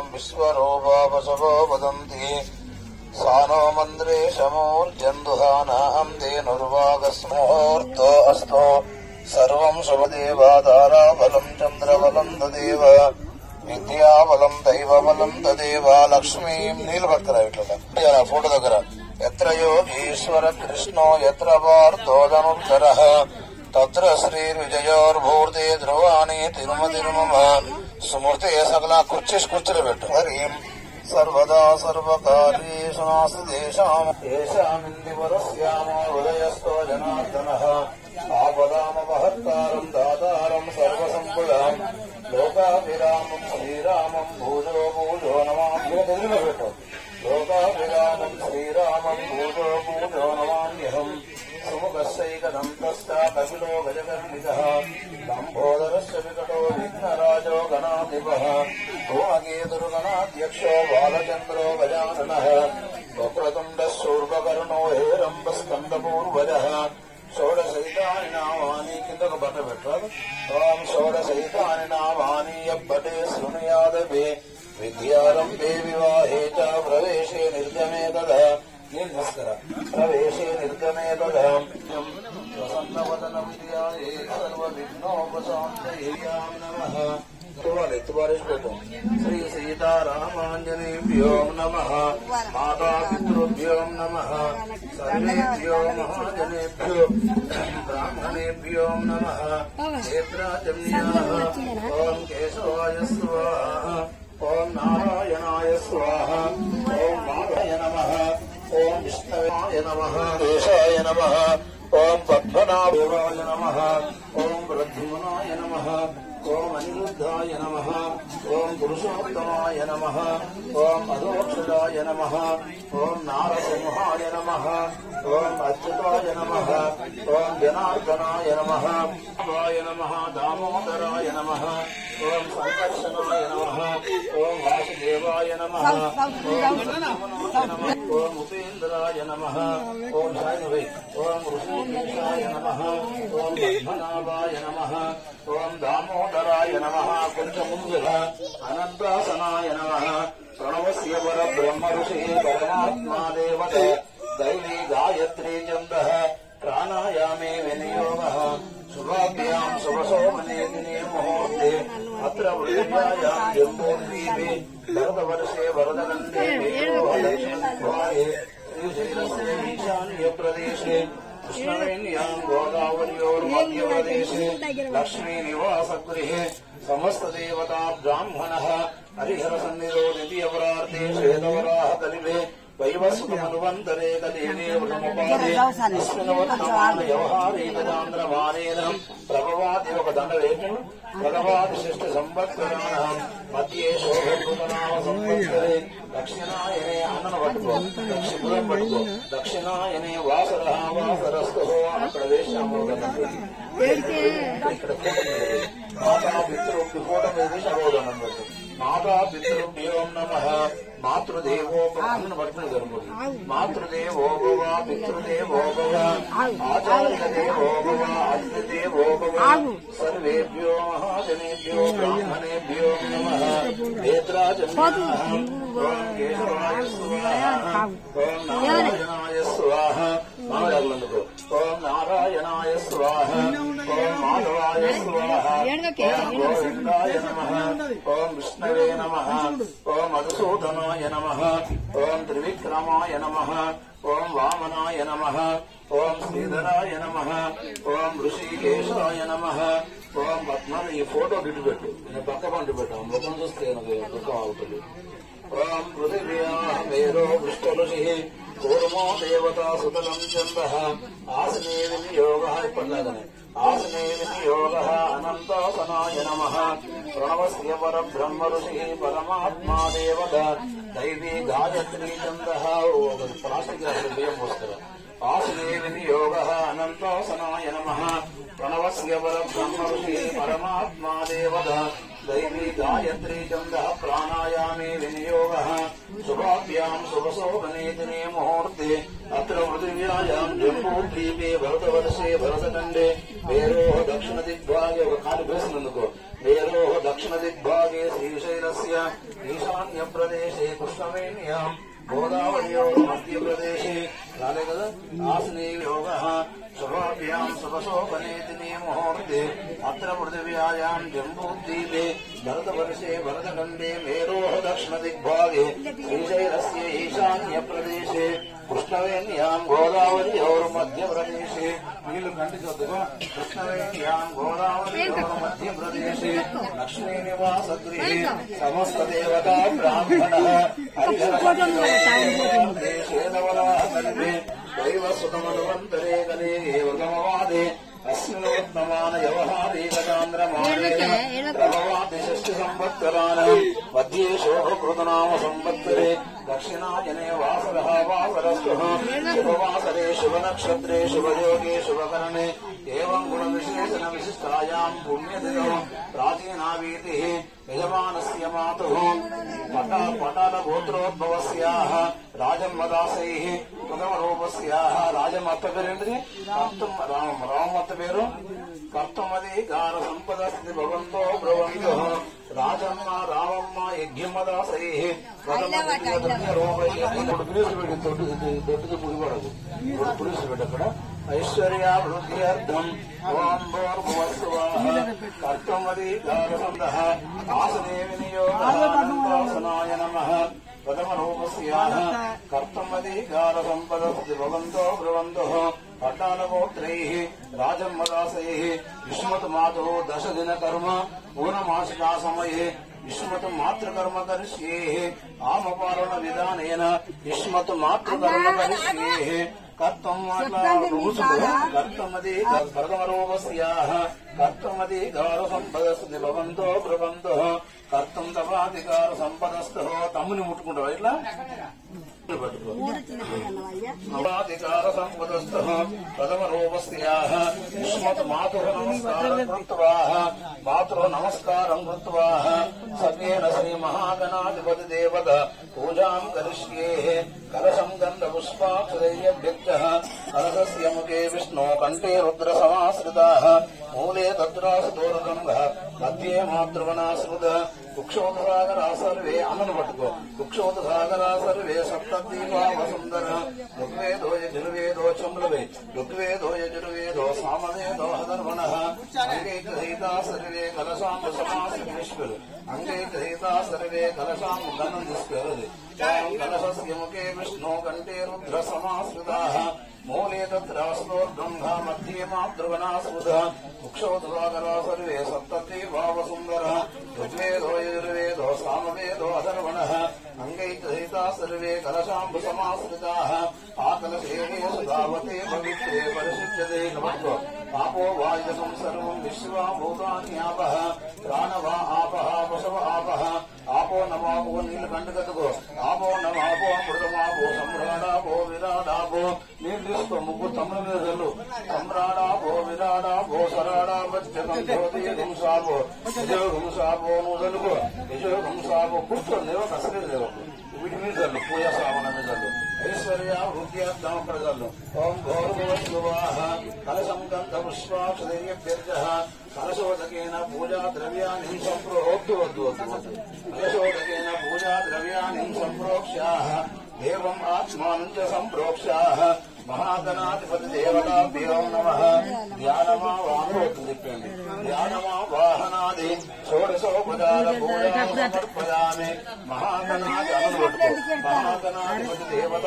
विश्वरूपावशवो वदन्ति सानो मन्द्रे शमूर्जन्दुहानां धेनुर्वागस्मुहूर्तो अस्तो सर्वं शुभदेवादाराबलं चन्द्रबलं तदेव विद्याबलं दैवबलं तदेव लक्ष्मीं नीलभक्तरा फोटो दग्गर यत्र योगीश्वर कृष्णो यत्र वार्तोदनुत्तरः तत्र श्रीर्विजयोर्भूर्ते ध्रुवाणि तिरुमतिरुमम सुमूर्ते सकला कुर्चीलो పెట్టు हरिं सर्वदा सर्वकार्येषु नास्ति तेषाम् येषामिन्दिवरस्यामो हृदयस्थो जनार्दनः आपदामपहर्तारम् दातारम् सर्वसम्पदाम् लोकाभिरामम् श्रीरामम् भूजो भूजो नमाम्यहम् लोकाभिरामम् श्रीरामम् भूजो भूजो नमाम्यहम् सुमुखस्यैकदन्तश्च कपिलो गजकर्णिकः लम्बोदरस्य विकटो विघ्नराजो गणाधिपः भुवनकेतुर्गणाध्यक्षो बालचन्द्रो गजाननः वक्रतुण्डः शूर्पकर्णो हेरम्बस्कन्दपूर्वजः षोडशैतानि नामानि किन्तु बटबेट्टाరు ओम षोडशैतानि नामानि यब्बटे शृणुयादवे विद्यारम्भे विवाहे च प्रवेशे निर्गमे तदा नमस्कार प्रवेशे निर्गमे तदा प्रसन्नवदनं ध्याये सर्वविघ्नोपशान्तये नमः श्री सीतारामाञ्जनेभ्यो नमः मातापितृभ्यो नमः सर्वेभ्यो महाजनेभ्यो ब्राह्मणेभ्यो नमः क्षेत्राजन्याः ओम केशवाय स्वाहा ओम नारायणाय स्वाहा ओम माधवाय नमः ओम विष्णवे नमः केशाय नमः ओम पद्मनाभाय नमः ओम प्रद्युम्नाय नमः ओम अनिरुद्धाय नमः ओम पुरुषोत्तमाय नमः ओम अधोक्षदाय नमः ओम नारसिंहाय नमः ओम अच्युताय नमः ओम जनार्दनाय नमः वाय नमः दामोदराय नमः ओम संकर्षणाय नमः ओम वासुदेवाय नमः ओम उपेन्द्राय नमः ओम जाह्नवी ओम ऋषिकेशाय नमः ओम पद्मनाभाय नमः ओम दामोदराय नमः कुञ्जमुञ्जः अनन्तासनाय नमः प्रणवस्य परब्रह्म ऋषिः परमात्मा देवते दैवी गायत्री छन्दः प्राणायामे विनियोगः शुभाभ्यां शुभशोभने दिने मुहूर्ते अत्र वृद्धायां जम्बूद्वीपे भरतवर्षे वरदगन्धे दक्षिणद्वारे श्रीशैलस्य ईशान्यप्रदेशे कृष्णवेण्यां गोदावर्योर्मध्यप्रदेशे लक्ष्मीनिवासगृहे समस्तदेवता ब्राह्मणः हरिहरसन्निधो निधियपरार्थे श्वेतवराह कलिले वैवस्वमनुवन्तरे कलेने वृमुपादे अस्मिन् व्यवहारे गजान्द्रमानेन प्रभवादिवकदण्डवेषु भगवादिशिष्टसंवत्सराणां मध्ये शोभद्भुतनाम संवत्सरे दक्षिणायने आननवट्को दक्षिणवट्को दक्षिणायने वासरः वासरस्तुः प्रवेशामोदनम् मातापितृभ्यो नमः मातृदेवो मातृदेवो भव पितृदेवो भव आचार्यदेवो भव अग्निदेवो भव सर्वेभ्यो महाजनेभ्यो ब्राह्मणेभ्यो नमः नेत्राजन्याः ओम केशवाय स्वाहा ओम नारायणाय स्वाहा ओम नारायणाय स्वाहा ओम माधवाय स्वाहा ओम गोविन्दाय नमः ओम विष्णवे नमः ओम मधुसूदनाय नमः ओम त्रिविक्रमाय नमः ओम वामनाय नमः ओम श्रीधराय नमः ओम ऋषिकेशाय नमः ओम पद्मन ఈ ఫోటో గిట్టు పెట్టు నేను పక్క పండు పెట్టాను ముఖం చూస్తే నాకు దుఃఖం అవుతుంది ओम पृथिव्याः मेरो वृष्टऋषिः कूर्मो देवता सुतलं चन्दः आसने विनियोगः इप्पट्लागने आसने विनियोगः अनन्तासनाय नमः प्रणवस्य परब्रह्म ऋषिः परमात्मा देवता दैवी गायत्री छन्दः प्लास्टिक् बियं पोस्तर आसने विनियोगः अनन्तासनाय नमः प्रणवस्य परब्रह्म ऋषिः परमात्मा देवता दैवी गायत्री छन्दः प्राणायामे विनियोगः शुभाभ्यां शुभशोभने दिने मुहूर्ते अत्र पृथिव्यायां जम्बूद्वीपे भरतवर्षे भरतखण्डे मेरोः दक्षिणदिग्भागे कालि बेसिनंदुको मेरोः दक्षिणदिग्भागे श्रीशैल श्रीशैलस्य ईशान्यप्रदेशे कृष्णवेण्यां गोदावर्यो मध्यप्रदेशे झाले కదా आसने योगः शुभाभ्यां शुभशोभनेतिने मुहूर्ते अत्र पृथिव्यायां जम्बूद्वीपे भरतवर्षे भरतखण्डे मेरोः दक्षिणदिग्भागे श्रीशैलस्य ईशान्यप्रदेशे कृष्णवेण्यां गोदावर्योर्मध्यप्रदेशे नीलु कंटिचोद्दुगो कृष्णवेण्यां गोदावर्योर्मध्यप्रदेशे लक्ष्मीनिवासगृहे समस्तदेवता ब्राह्मणः हरिहरदेशेनवराकल्पे दैवसुतमनुवन्तरे कले एवगमवादे अस्मिनोत्तमान व्यवहारे गजान्द्रमाणे प्रभवाति षष्ठिसंवत्सराणां मध्ये शोभकृतनाम संवत्सरे दक्षिणाजने वासरः वासरस्तुः शुभवासरे शुभनक्षत्रे शुभयोगे शुभकरणे एवं गुणविशेषण विशिष्टायां पुण्यदिनो प्राचीनावीतिः यजमानस्य मातुः पटालगोत्रोद्भवस्याः राजम्मदासैः प्रथमरूपस्याः राजमत्त पेरेंटिది राममत्त पेरु कर्तमधिकार संपदस्ति भवन्तो ब्रवन्तु राजम्म रामम्म यज्ञमदासैः ऐश्वर्याभिवृद्ध्यर्थम् ओं भूर्भुवस्सुवः कर्तमधिकारसंदः आसने विनियोगासनाय नमः प्रथमरूपस्याः कर्तमधिकारसम्पदस्ति भवन्तो ब्रुवन्तुः पट्टालगोत्रैः राजम्मदासैः युष्मतमातुः दशदिनकर्म पूर्णमासिकासमये युष्मत मातृकर्म करिष्येः आमपारण विधानेन युष्मत मातृकर्म करिष्येः कर्तमधिकारसम्पदस्ति कर्तमधिकारसम्पदस्ति भवन्तो ब्रुवन्तुः कर्तम तपाधिकार संपदस्तः तम्मुनि मुट्टुకుంటావా ఇట్లా तपाधिकार संपदस्तः प्रथम रूपस्याः युष्मत मातुः नमस्कारं कृत्वा मातुः नमस्कारं कृत्वा सत्येन श्री महागणाधिपति देवता पूजां करिष्येः कलशं गन्धपुष्पाक्षदैर्यभ्यः कलशस्य मुखे विष्णु कंठे रुद्र समाश्रिताः मूले तत्रासतोरगंधः मध्ये मातृगणाश्रित कुक्षोदसागरा सर्वे अमनु पट्टुको कुक्षोदसागरा सर्वे सप्तद्वीपा वसुंधर ऋग्वेदो यजुर्वेदो चंद्रवे ऋग्वेदो यजुर्वेदो सामवेदो हधर्वणः अंगे गृहीता सर्वे कलशां समाश्रितेश्वर अंगे गृहीता सर्वे कलशां गणनिष्करति कलशस्य मुखे विष्णु कंठे रुद्र समाश्रिताः मूले तत्रासतोर्गंधा मध्ये मातृगणाश्रितः कुक्षोदसागरा सर्वे सप्तद्वीपा वसुंधर ऋग्वेदो यजुर्वेदो सामवेदो अथर्वणः अंगैर्गृहीता सर्वे कलशाम्बु समाश्रिताः आकलशेषु धावते पवित्रे परिशुद्धते नमः आपो वायुजं सर्वं विश्वा भूतान्यापः प्राणवा आपः पशव आपः आपो नमापो नीलकंठगतको आपो नमापो अमृतमापो सम्राडापो विराडापो नीलिस्तो मुग्गु तम्रमेदल्लु सम्राडापो विराडापो सराडापत्यकं ज्योति गुंसापो यजो गुंसापो नूदल्लुको यजो गुंसापो कुर्तो नेव कसरे देव వీటి మీద చల్లు పూజా సామాన మీద చల్లు ఐశ్వర్య వృద్ధ్యార్థం అక్కడ చల్లు ఓం గౌరవస్వాహ కలశం గంధ పుష్పాక్షరైర్యభ్యర్జః కలశోదకేన పూజా ద్రవ్యాన్ని సంప్రోక్తు వద్దు కలశోదకేన పూజా ద్రవ్యాన్ని సంప్రోక్ష్యాః దేవం ఆత్మానం చ సంప్రోక్ష్యాః महागणाधिपति देवताभ्यो नमः ध्यानमा वाहनादि षोडशोपचार पूजां समर्पयामि महागणाधिपति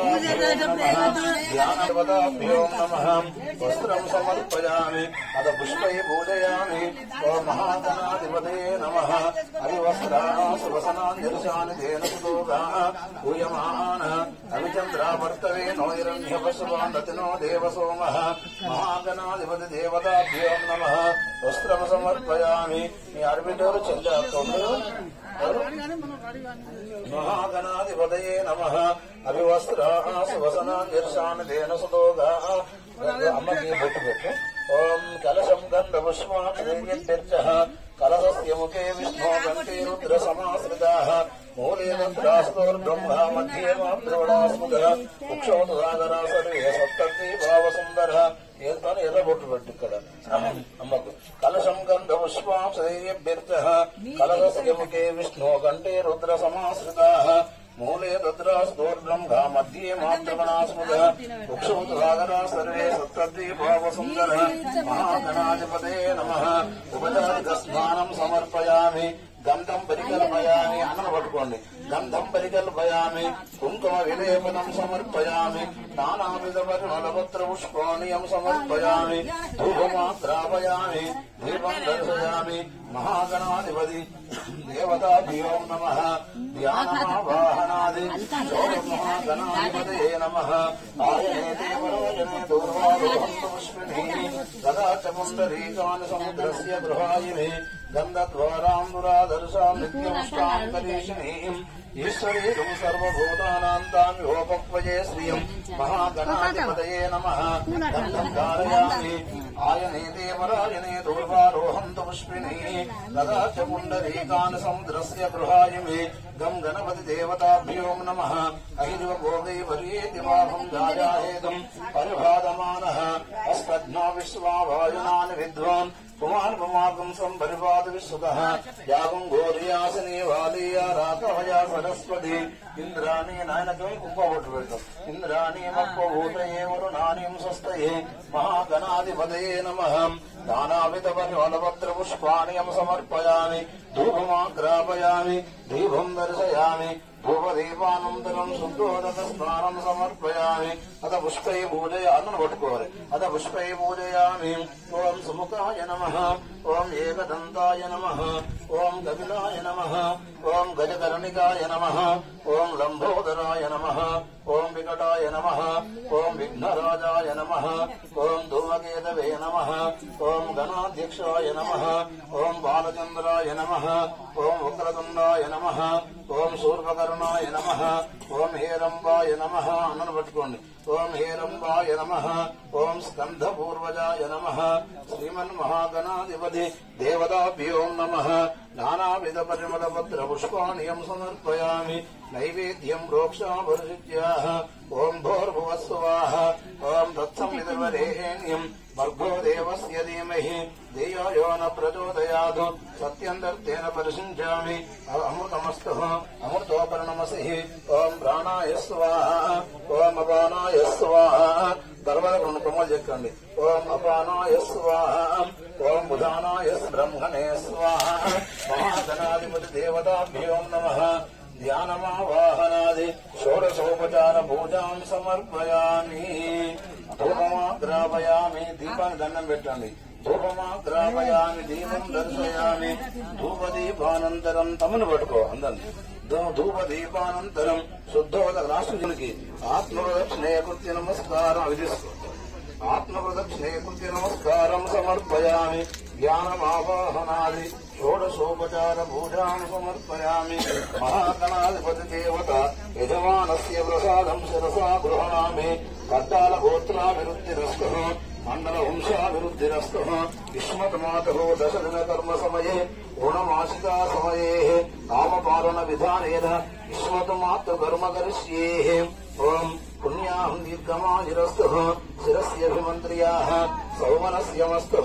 देवताभ्यो नमः वस्त्रं समर्पयामि अथ पुष्पैः पूजयामि ओं महागणाधिपते नमः हरिवस्त्राणां सुवसनान् तेन सुतोगाः पूयमानः अभिचन्द्रावर्तवे नो हिरण्यपशुवा नतिनो देवसोमः महागणाधिपति देवताभ्यो नमः वस्त्रं समर्पयामि आर्बिटर चल महागणाधिपतये नमः अभिवस्त्राः सुवसनान् सुतोगाः अम्मकी बोट्टु ओं कलशं गन्धपुष्पाक्षदैर्यभ्यर्जः कलशस्य मुखे विष्णु कंठे रुद्र समाश्रिताः मूले तत्रास्तोर्ब्रह्मा मध्ये मातृगणास्मृतः कुक्षोदसागरा सर्वे सप्तद्वीपा वसुंधरः ఏదో ఎర్ర బొట్టు పెట్టు ఇక్కడ అమ్మకు. కలశం గంధ పుష్పాభ్యర్థ కలశముఖే విష్ణు కంఠే రుద్ర సమాశ్రిత మూలే రుద్రాస్తోర్బ్రహ్మ మధ్యే మాతృగణాస్మృత వృక్షోత్సాగరా సర్వే సప్తద్వీపావసుందర మహాగణాధిపతే నమః. ఉపచారిక స్నానం సమర్పయామి. గంధం పరికల్పయామి. అన్నం పట్టుకోండి. గంధం పరికల్పయామి. కుంకుమ విలేపనం సమర్పయామి. నానావిధ పరిమళపత్ర పుష్పాణియం సమర్పయామి. ధూపమాగ్రాపయామి. దీపం దర్శయామి. మహాగణాధిపతి దేవతాభ్యో నమః. ధ్యానమావాహనాది మహాగణాధిపతే నమః. ఆయనే దేవరాజనే దూర్వారోహంతు పుష్పిణీ సదా చ పుండరీకాని సముద్రస్య గృహాయినే గంధద్వారాంబురాదర్శాం నిత్యముష్టాం కరీషిణీం ఈశ్వరీయం సర్వభూతానాం తామిహోపక్వయే శ్రియం మహాగణాధిపతయే నమః. గంధం ధారయామి. ఆయనే దేవరాజనే దూర్వారోహంతు పుష్పిణీ సదా చ పుండరీకాని సముద్రస్య గృహాయిమే గం గణపతి దేవతాభ్యో నమః. అహిరివ భోగై వర్యేతి వాహం గాయాహేదం పరిభాదమానః అస్తజ్ఞో విశ్వావాయునాని విద్వాన్ పుమానుపమాగం సంపరిపాద విశ్వతః యాగం గోర్యాసనే వాలీయా రాకవయా సరస్వతి ఇంద్రాణి నాయనకం కుంభబొట్టు పెడతాం. ఇంద్రాణి మప్పభూతయే వరుణానిం స్వస్తయే మహాగణాధిపతయే నమః. నానావిధ పరిమళపత్ర పుష్పాణియం సమర్పయామి. ధూపమాగ్రాపయామి. దీపం దర్శయామి. ధూపదీపానంతరం శుద్ధోదక స్నానం సమర్పయామి. అత పుష్పై పూజయ అన్నం పట్టుకోవాలి. అత పుష్పై పూజయామి. ఓం సుముఖాయ నమః. ఓం ఏకదంతాయ నమః. ఓం కపిలాయ నమః. ఓం గజకర్ణికాయ నమః. ఓం లంబోదరాయ నమః. ఓం వికటాయ నమః. ఓం విఘ్నరాజాయ నమః. ఓం ధూమకేతవే నమః. ఓం గణాధ్యక్షాయ నమః. ఓం బాలచంద్రాయ నమః. ఓం ఉగ్రతుండాయ నమః. ఓం శూర్పకర్ణాయ నమః. ఓం హేరంబాయ నమః. అన్నను పట్టుకోండి. ఓం హేరంబాయ నమః. ఓం స్కంధపూర్వజాయ నమః. శ్రీమన్మహాగణాధిపతి దేవతాభ్యో నమః. నానావిధ పరిమళపత్ర పుష్పాణియం సమర్పయామి. నైవేద్యం ప్రోక్షాపరిచిత్యాః. ఓం భోర్భువస్సువాః. ఓం తత్సంవితుర్వరేణ్యం భర్గో దేవస్య ధీమహి ధియో యో న ప్రచోదయాత్. సత్యందర్తేన పరిశించామి. అమృతమస్తు అమృతోపర్ణమసి. ఓం ప్రాణాయ స్వాహ. ఓం అపానాయ స్వాహ. తర్వాత రెండు కొమ్మలు చెక్కండి. ఓం అపానాయ స్వాహ. ఓం బుధానాయ బ్రహ్మణే స్వాహ. మహాగణాధిపతి దేవతాభ్యో నమః. ధ్యానమావాహనాది షోడశోపచార పూజాం సమర్పయామి. ధూపమాగ్రాపయామి. దీపాన్ని దండం పెట్టండి. ధూపమాగ్రాపయామి. దీపం దర్శయామి. ధూపదీపానంతరం తమను పట్టుకో అందరినీ. ధూపదీపానంతరం శుద్ధోదక రాష్ట్రునికి ఆత్మప్రదక్షిణే కృత్య నమస్కారం. అవి తీసుకో. ఆత్మప్రదక్షిణే కృత్య నమస్కారం సమర్పయామి. జ్ఞానమావాహనాది షోడశోపచార పూజాం సమర్పయామి. మహాగణాధిపతి దేవత యజమానస్య ప్రసాదం శిరసా గృహణామి. కట్టాల గోత్రాభివృద్ధిరస్తు. మండల వంశాభివృద్ధిరస్తు. యుష్మతమాతః దశదిన కర్మ సమయే రుణమాసికా సమయే కామపాలన విధానేన యుష్మతమాతృ కర్మ కరిష్యే. ఓం పుణ్యాహం దీర్ఘమాయురస్తు. శిరస్యభిమంత్ర్యాః సౌమనస్యమస్తు.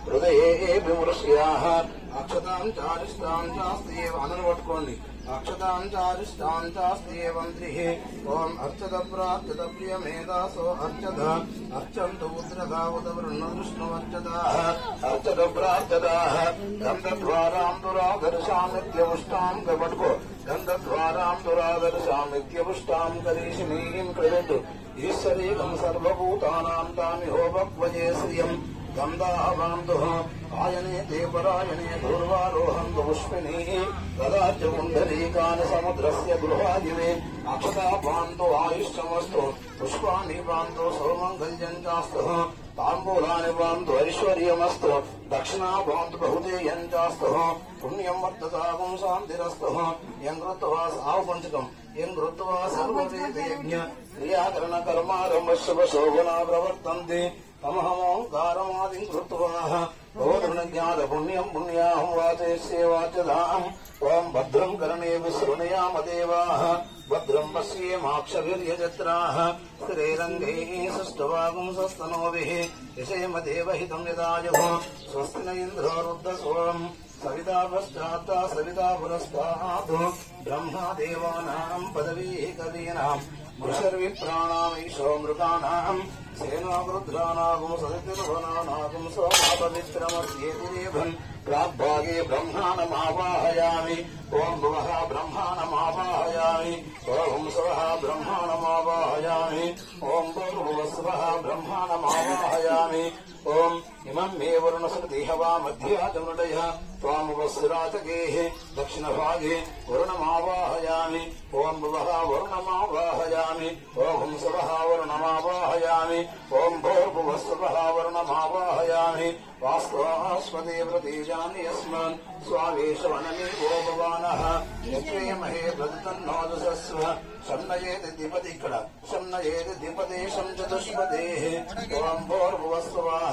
హృదయేభిమృష్యాః. అక్షతాం చారిష్టాం చాస్త్యేవ అన్నను పట్టుకోండి. అక్షతాం చారిష్టాం చాస్త్యేవం త్రిః. ఓం అర్చత ప్రాప్యత ప్రియమేధాసో అర్చత. అర్చంతు పుత్రగావత వృణదృష్ణవర్చతాః. అర్చత ప్రాప్యతాః. గంధద్వారాం దురాదర్శామిత్యపుష్టాం పట్టుకో. గంధద్వారాం దురాదర్శాం నిత్యపుష్టాం కరీషిణీం క్రీడంతు. ఈశ్వరీకం సర్వభూతానాం తామిహోపక్వయే శ్రియం గంధావాంధు. ఆయనే దేవరాయనే దూర్వారోహంతు పుష్పిణీ తదా చ పుండరీకాని సముద్రస్య గృహాదివే. అక్షతాపాంతో ఆయుష్యమస్తు. పుష్పాణి పాంతో సౌమంగళ్యం చాస్తు. తాంబూలాని పాంతో ఐశ్వర్యమస్తు. దక్షిణా పాంతు బహుదేయం చాస్తు. పుణ్యం వర్ధతాగం శాంతిరస్తు. యం కృత్వా సావు పంచకం. యం కృత్వా సర్వవేదయజ్ఞ క్రియాకరణ కర్మారంభ శుభ శోభనా ప్రవర్తంతే. तमहमोङ्कारमादिं कृत्वा भवतृणज्ञातपुण्यं पुण्याहं वाचयस्ये वाचदाम् ॐ भद्रं कर्णेभिः शृणुयाम देवाः भद्रं पश्येमाक्षभिर्यजत्राः स्थिरैरङ्गैः सुष्ठुवागुंसस्तनूभिः यशेम देवहितं यदायुः स्वस्ति न इन्द्रो रुद्रस्वम् सविता पश्चात्ता सविता पुरस्तात् ब्रह्मा देवानां पदवीः कवीनाम् वृषर्विप्राणामीशो मृगाणाम् सेनावृद्रानागुं सदितिर्वनानागुं सोमापवित्रमध्येतिरेभन् प्राग्भागे ब्रह्माणमावाहयामि ॐ भुवः ब्रह्माणमावाहयामि ॐ स्वः ब्रह्माणमावाहयामि ॐ भूर्भुवस्वः ब्रह्माणमावाहयामि ॐ इमं मे वरुणसृतिः वा मध्याजमृडयः त्वामुपस्थिरातकेः दक्षिणभागे वरुणमावाहयामि ॐ भुवः वरुणमावाहयामि ॐ स्वः वरुणमावाहयामि ॐ भूर्भुवस्वः वरुणमावाहयामि वास्त्वास्पदे व्रतीजानि यस्मान् स्वावेशवनमेवो भवानः यत्रेमहे प्रदतन्नोदसस्व शम्नयेति द्विपदि ఇక్కడ शम्नयेति द्विपदेशं चतुष्पदेः ॐ भूर्भुवस्वः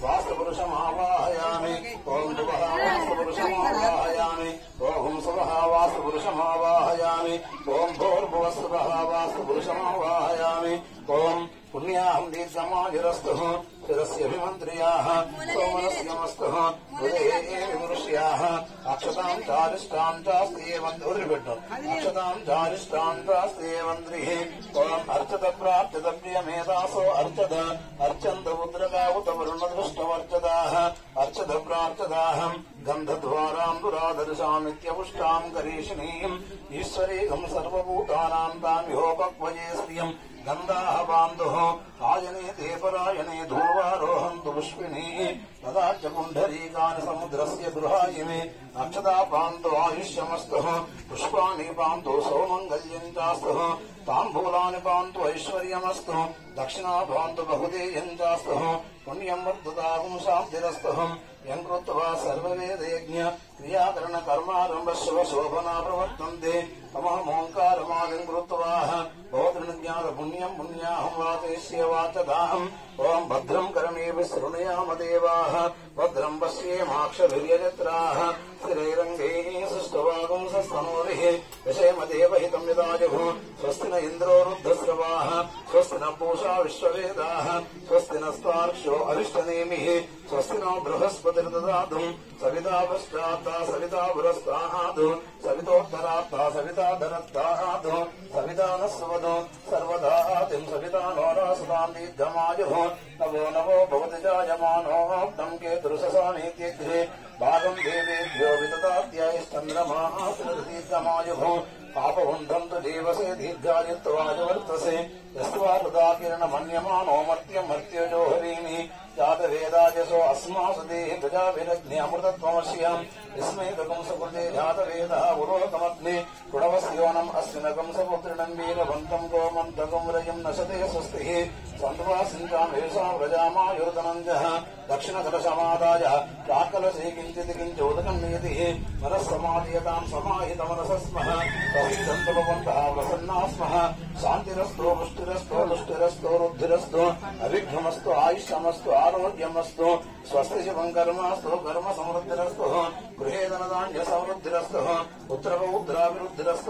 वास्तुपुरुषमावाहयामि ॐ भुवः वास्तुपुरुषमावाहयामि ॐ स्वः वास्तुपुरुषमावाहयामि ॐ भूर्भुवस्वः वास्तुपुरुषमावाहयामि ॐ पुण्याहं दीर्घमायुरस्तुः शिरस्यभिमन्त्र्याः सोमनस्यमस्तुः हृदये विमृश्याः अक्षतां चारिष्टां चास्त्येवन्त्रिः अक्षतां चारिष्टां चास्त्येवन्त्रिः ॐ अर्चत प्रार्चत प्रियमेधासो अर्चत अर्चन्त रुद्रकावुत वरुणदृष्टवर्चदाः अर्चत प्रार्चदाहम् गन्धद्वारां दुरादर्शामित्यपुष्टां करीषिणीम् ईश्वरेकं सर्वभूतानां तामिहोपक्वये श्रियम् गन्धाः बान्धुः आयने ते परायणे धूर्वारोहन्तु पुष्पिणी तदा च पुण्डरीकानि समुद्रस्य दुर्हायिमे अक्षता पान्तु आयुष्यमस्तुः पुष्पाणि पान्तु सौमङ्गल्यं चास्तुः ताम्बूलानि पान्तु ऐश्वर्यमस्तु दक्षिणा पान्तु बहुदेयं चास्तुः पुण्यं वर्धतागुं शान्तिरस्तुः यं कृत्वा सर्ववेदयज्ञ क्रियाकरण कर्मारम्भ शुभशोभना प्रवर्तन्ते तमहमोङ्कारमादिं कृत्वा भवतृणज्ञातपुण्यं पुण्याहं वाचयस्ये वाचदाहम् ॐ भद्रं कर्णेभिः शृणुयाम देवाः भद्रं पश्येमाक्षभिर्यजत्राः स्थिरैरङ्गैः सुष्ठुवागुंसस्तनूभिः यशेम देवहितं यदायुः स्वस्ति न इन्द्रो रुद्रस्रवाः स्वस्ति न पूषा विश्ववेदाः स्वस्ति नस्तार्क्ष्यो अरिष्टनेमिः स्वस्ति नो बृहस्पतिर्ददातु सविता पश्चात्ता सविता पुरस्तात् सवितोत्तरात्ता सविता धरत्तात् सविता नः सुवदो सर्वदातिं सविता नोरासदां दीर्घमायुः नवो नवो भवति जायमानोऽब्दं केतुरुषसामीत्यग्रे भागं देवेभ्यो विददात्यायश्चन्द्रमाः दीर्घमायुः पापहुण्डं तु देवसे दीर्घायुत्वायुवर्तसे यस्त्वा हृदा किरणमन्यमानो मर्त्यं मर्त्यजो हरीमि जातवेदायसो अस्मासु देहि प्रजाभिरग्न्यमृतत्वमस्याम् विस्मेतकं सकृते जातवेदः उरोकमग्ने पुणवस्योनम् अस्मिनकं सपुत्रिणं वीरवन्तं गोमन्तकं रयं नशते स्वस्तिः सन्ध्वासिञ्चामेषां व्रजामायुर्धनञ्जः दक्षिणकलशमादाय प्राक्कलशे किञ्चित् किञ्चोदकं नियतिः मनः समाधीयतां समाहितमनसस्मः तवीदन्तपवन्तः प्रसन्ना स्मः शान्तिरस्तु पुष्टिरस्तु तुष्टिरस्तु रुद्धिरस्तु अविघ्नमस्तु आयुष्यमस्तु आरोग्यमस्तु स्वस्ति शिवं कर्मस्तु कर्म समृद्धिरस्तु गृहे धनधान्य समृद्धिरस्तु पुत्रपौत्राभिवृद्धिरस्तु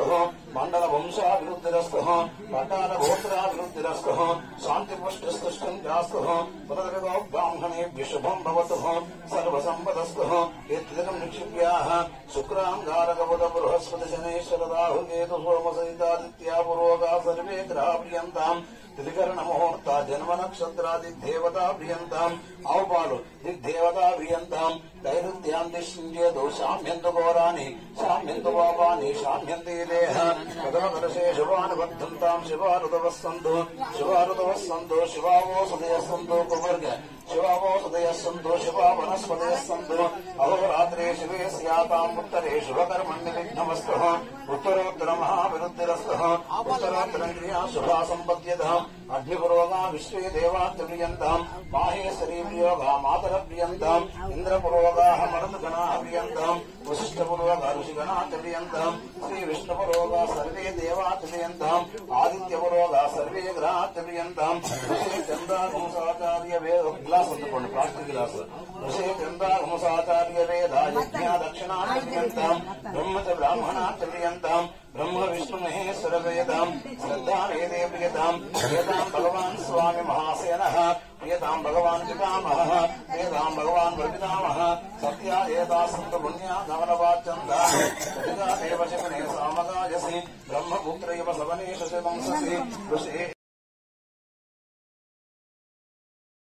मण्डलवंशाभिवृद्धिरस्तु पटालगोत्राभिवृद्धिरस्तु शान्तिपुष्टिस्तुष्टं चास्तु पुनर्गतो ब्राह्मणेभ्यः शुभं भवतु सर्वसम्पदस्तु यत्तिदकं निक्षिप्याः शुक्राङ्गारकबुध बृहस्पति शनेश्वर राहु केतु सोमसहितादित्या पुरोगा सर्वे ग्रहा प्रियन्ताम् त्रिकरणमुहूर्ता जन्म नक्षत्रादिदेवता प्रियन्ताम् औपालु दिग्देवता प्रियन्ताम् दैरुद्यान्तिष्येदो शाम्यन्तु घोराणि शाम्यन्तु पापानि शाम्यन्ति देह प्रथमकलशे शुभानि वर्धन्ताम् शिवारुतवः सन्तु शिवावो सदयः सन्तु कुवर्ग शिवावो सदयः सन्तु शिवा वनस्पतयः सन्तु अहोरात्रे शिवे स्याताम् उत्तरे शुभकर्मण्यविघ्नमस्तु उत्तरोत्तरमहाविरुद्धिरस्तः उत्तरोत्तरं क्रिया शुभा सम्पद्यताम् अग्निपुरोगा विश्वे देवात्मप्रियन्ताम् माहेश्वरी प्रियोगा मातरप्रियन्ताम् इन्द्रपुरोगाः मरुद्गणाः प्रियन्ताम् वशिष्ठपुरोगा ऋषिगणाचर्यन्ताम् श्रीविष्णुपुरोगा सर्वे देवाचर्यन्ताम् आदित्यपुरोगा सर्वे ग्रहाचर्यन्ताम् ऋषे चन्द्रागमसाचार्य वेद ग्लास अंतकोंడి प्लास्टिक ग्लास ऋषे चन्द्रागमसाचार्य वेदा यज्ञा दक्षिणाचर्यन्ताम् ब्रह्म च ब्राह्मणाचर्यन्ताम् ब्रह्म विष्णु महेश्वर वेदाम् श्रद्धा वेदे प्रियताम् वेदाम् भगवान् स्वामी महासेनः प्रियताम् भगवान् पितामहः वेदाम् भगवान् प्रपितामहः सत्या एता सन्त पुण्या गमनवाच्यन्ता देव शिवने सामगायसि ब्रह्मपुत्र इव सवने शशवंससि ऋषे